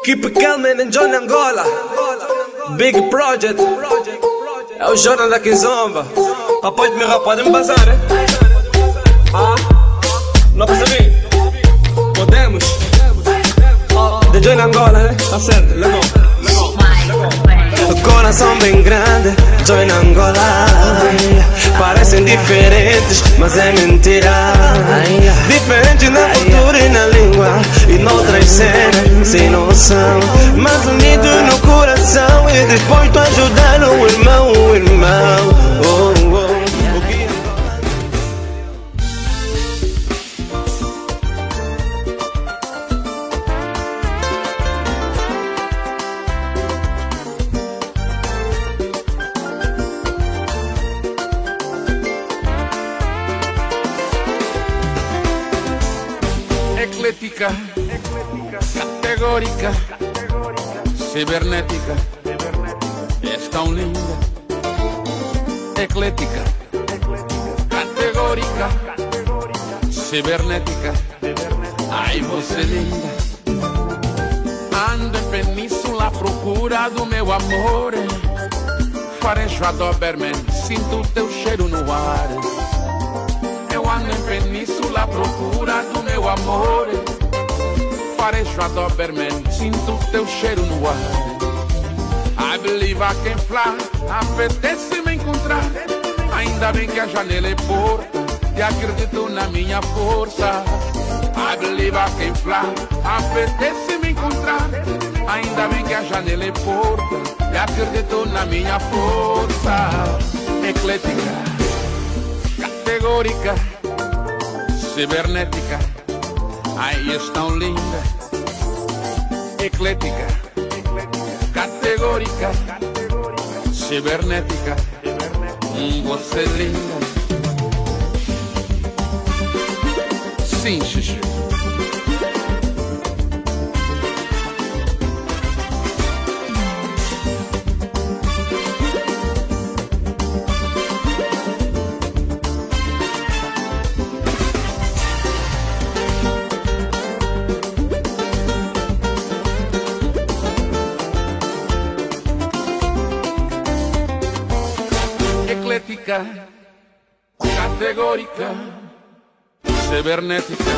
Keep calm and Johnny Angola. Big Project. É o Jordan da Kizomba. Pode me passar, hein? Não percebi? Podemos? De Johnny Angola, né? Tá certo, legal. Coração bem grande, Johnny Angola. Parecem diferentes, mas é mentira. Diferente na cultura e na língua e noutras cenas, sem noção, mas unidos no coração e disposto a ajudar o irmão, Eclética, categórica, cibernética, és tão linda. Eclética, categórica, cibernética, ai você linda. Ando em península à procura do meu amor. Farejo a Doberman, sinto o teu cheiro no ar. Eu ando em península à procura do meu amor. Farejo a Doberman, sinto o teu cheiro no ar. I believe I can fly, apetece me encontrar. Ainda bem que a janela é porta e acredito na minha força. I believe I can fly, apetece me encontrar. Ainda bem que a janela é porta e acredito na minha força. Eclética, categórica, cibernética, ai és tão linda. Eclética, categórica, cibernética, você é linda. Sim, Xuxu. Eclética, categórica, cibernética.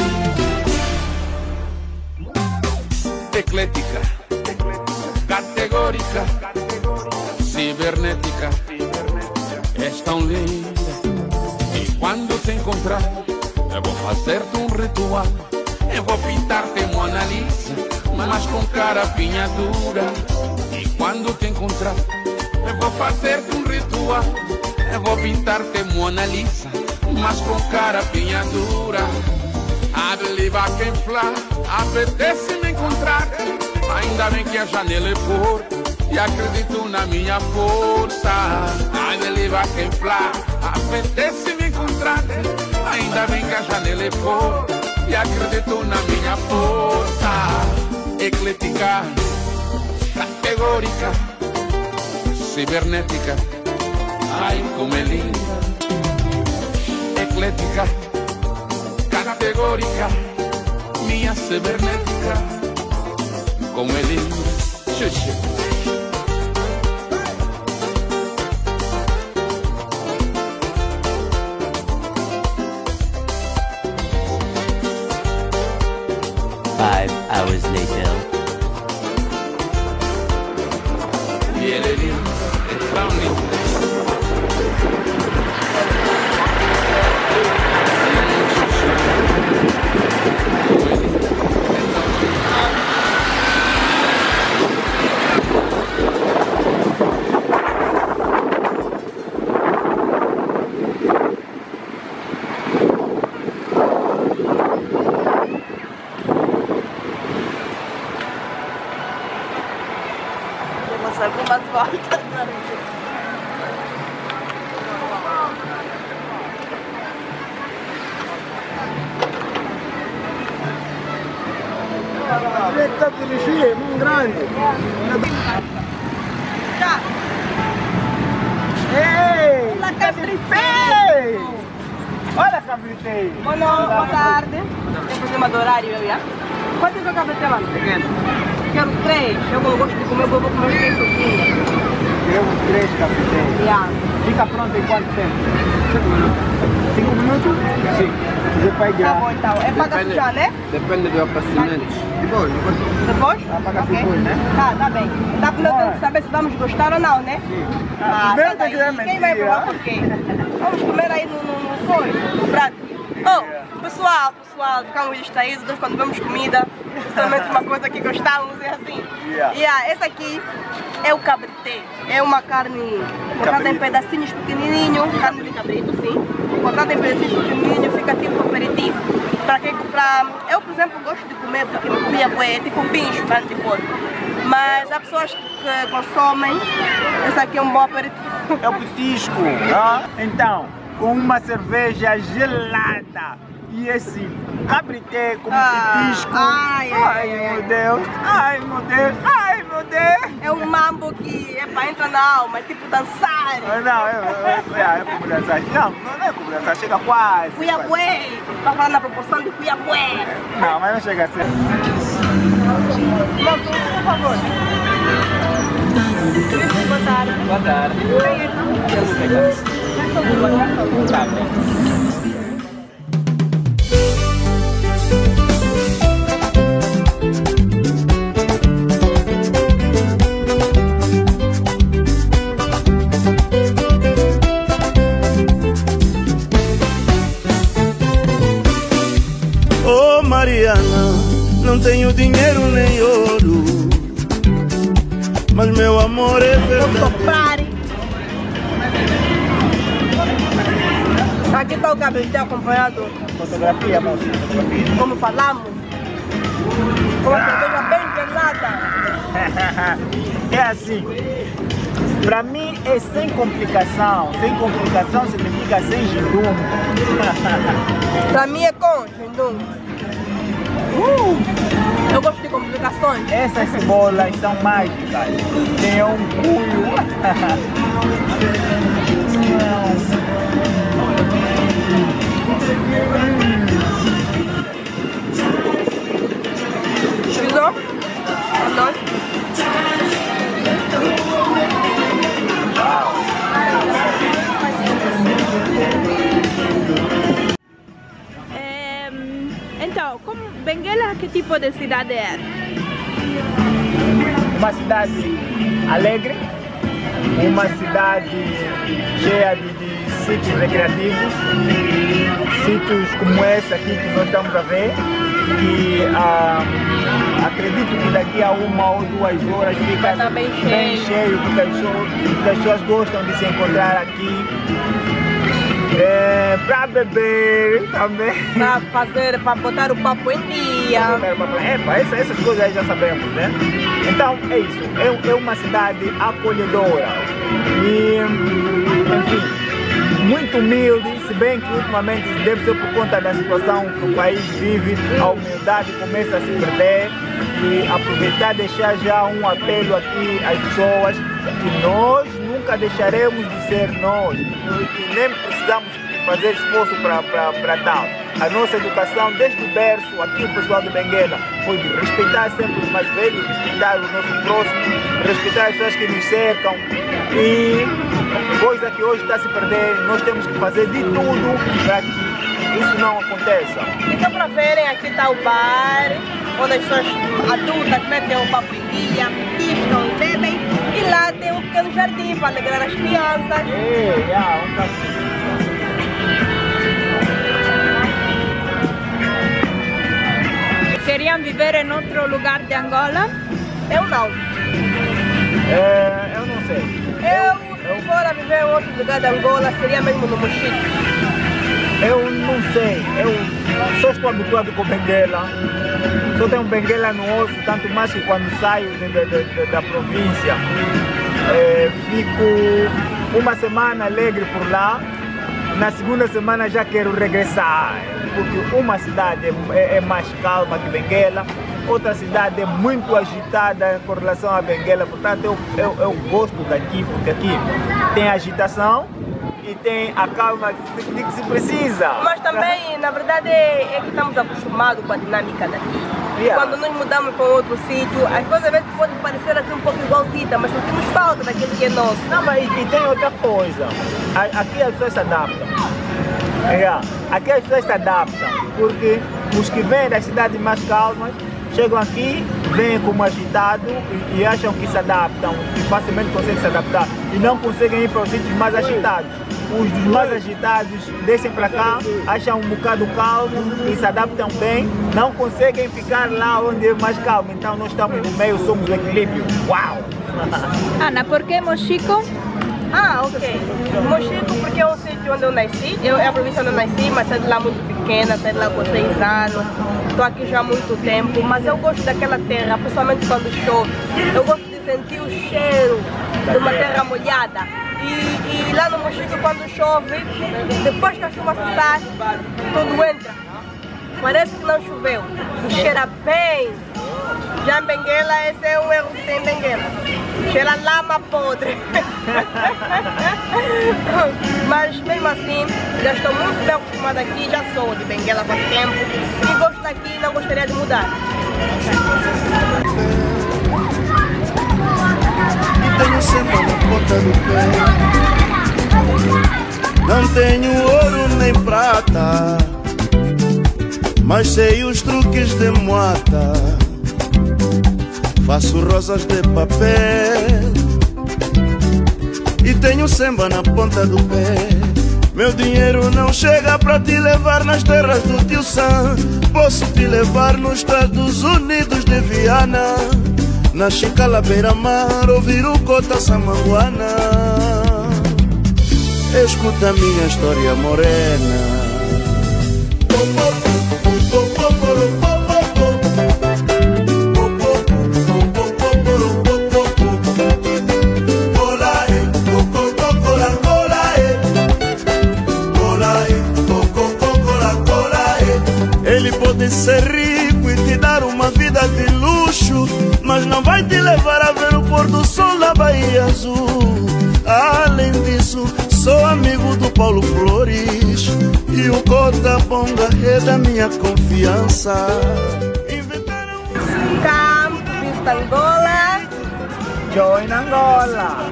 Eclética, categórica, cibernética, és tão linda. E quando te encontrar, eu vou fazer-te um ritual. Eu vou pintar-te Mona Lisa, mas com cara apinhadura. E quando te encontrar, eu vou fazer-te um ritual. Eu vou pintar-te Mona Lisa, mas com cara apinhadura. I believe I can fly, apetece me encontrar. Ainda bem que a janela é porta e acredito na minha força. I believe I can fly, apetece me encontrar. Ainda bem que a janela é porta e acredito na minha força. Eclética, categórica, cibernética, ai como é linda. Eclética, categórica, minha cibernética, como é linda. Xuxa. Hours later. E ele é lindo, é tão lindo. Algumas voltas. Aspetta di riuscire, un grande. Già. Ehi! La Capritei! Olha a Capritei! Boa tarde. Tem problema do horário, via? Quanto é que o Capritei lá? Pequeno. quero 3. Eu não gosto de comer, eu vou comer 3 sozinha. Queremos 3, capitão. Yeah. Fica pronto em quanto tempo? 5 minutos? Sim. Você vai Tá guiar. bom então. É paga já, né? Depende do abastecimento. Depois. Depois? Paga Ok. depois, né? Tá bem. Tá, primeiro temos que saber se vamos gostar ou não, né? Sim. tá Primeiro tem que dar daí. Quem vai mentira. provar por quê? Vamos comer aí no prato. Oh, pessoal, ficamos distraídos quando vemos comida. Principalmente uma coisa que gostamos é assim. Yeah. Esse aqui é o cabrité. É uma carne cortada em pedacinhos pequenininhos. Carne de cabrito, sim. Cortada em pedacinhos pequenininhos, fica tipo aperitivo. Eu, por exemplo, gosto de comer porque me comia bué, é tipo um pincho, carne de porco. Mas há pessoas que consomem. Esse aqui é um bom aperitivo. É o petisco. Ah? Então, com uma cerveja gelada e esse cabrité como petisco. Ai, meu Deus. Ai, meu Deus. Ai, meu Deus. É um mambo que é para entrar na alma, é tipo dançar. Não, é como dançar. Não é como dançar, chega quase. Cuiabué. Tá falando na proporção de Cuiabué. Não, mas não chega a ser. Moço, por favor. Boa tarde. Boa tarde. Tá bem. Oh Mariana, não tenho dinheiro nem ouro, mas meu amor é verdadeiro. Soprar. Aqui está o cabrité acompanhado. Fotografia, moço, fotografia. Como falamos. Com uma cerveja bem gelada. É assim. Pra mim é sem complicação. Sem complicação significa sem gindume. Pra mim é com gindume. Eu gosto de complicações. Essas cebolas são mágicas. Tem um cuio. Pisou? Nós. Então, como Benguela, que tipo de cidade é? Uma cidade alegre, uma cidade cheia de sítios recreativos, sítios como esse aqui que nós estamos a ver, que acredito que daqui a 1 ou 2 horas fica tá bem cheio, porque as pessoas gostam de se encontrar aqui. Para beber também. Para botar o papo em dia. Essas coisas aí já sabemos, né? Então é isso, é uma cidade acolhedora e, enfim, muito humilde, se bem que ultimamente deve ser por conta da situação que o país vive, a humildade começa a se perder. E aproveitar e deixar já um apelo aqui às pessoas que nós nunca deixaremos de ser nós e nem precisamos fazer esforço para tal. A nossa educação desde o berço, aqui o pessoal de Benguela, foi de respeitar sempre os mais velhos, respeitar o nosso próximo, respeitar as pessoas que nos cercam e coisa que hoje está a se perder, nós temos que fazer de tudo para que isso não aconteça. E só para verem, aqui está o bar, onde as pessoas adultas metem o papo em dia, piscam e bebem. E lá tem um pequeno jardim para alegrar as crianças. Queriam viver em outro lugar de Angola? Eu não. Eu não sei. Se for a viver em outro lugar de Angola, seria mesmo no Mochique. Eu não sei, eu só estou habituado com Benguela. Só tenho Benguela no osso, tanto mais que quando saio da província. Fico uma semana alegre por lá, na segunda semana já quero regressar, porque uma cidade é mais calma que Benguela, outra cidade é muito agitada com relação a Benguela, portanto eu gosto daqui, porque aqui tem agitação e tem a calma de que se precisa. Mas também, na verdade, é que estamos acostumados com a dinâmica daqui. Quando nós mudamos para outro sítio, as coisas às vezes podem parecer assim um pouco igualzita, mas sentimos falta daquilo que é nosso. Não, mas e tem outra coisa. Aqui as pessoas se adaptam. Aqui as pessoas se adaptam, porque os que vêm das cidades mais calmas chegam aqui, vêm como agitado e acham que se adaptam, e facilmente conseguem se adaptar e não conseguem ir para os sítios mais agitados. Os dos mais agitados descem para cá, acham um bocado calmo e se adaptam bem, não conseguem ficar lá onde é mais calmo. Então nós estamos no meio, somos o equilíbrio. Uau! Ana, por que Mochico? Ok. Mochico porque é um sítio onde eu nasci, é a província onde eu nasci, mas saí de lá muito pequena, saí de lá com 6 anos. Estou aqui já há muito tempo, mas eu gosto daquela terra, principalmente quando chove. Eu gosto de sentir o cheiro de uma terra molhada. E lá no Mochico, quando chove, depois que a chuva cessar, tudo entra. Parece que não choveu. E cheira bem. Já em Benguela, esse é um erro que tem em Benguela. Cheira lama podre. Mas mesmo assim, já estou muito bem acostumada aqui, já sou de Benguela há muito tempo. E gosto daqui e não gostaria de mudar. Tenho sempre na ponta do pé. Não tenho ouro nem prata, mas sei os truques de moata. Faço rosas de papel e tenho samba na ponta do pé. Meu dinheiro não chega pra te levar nas terras do tio Sam. Posso te levar nos Estados Unidos de Viana, na Chicala beira-mar, ouvir o Cota Samanguana. Escuta minha história morena. Ele pode ser rico e te dar uma vida de luxo, mas não vai te levar a ver o pôr do sol da Bahia Azul. Além disso, sou amigo do Paulo Flores e o Cota Bonga é da minha confiança. Inventaram Camp, Vista Angola. Join Angola!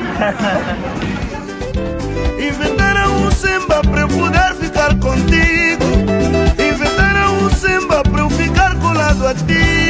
Inventaram um samba pra eu poder ficar contigo. Inventaram um samba pra eu ficar colado a ti.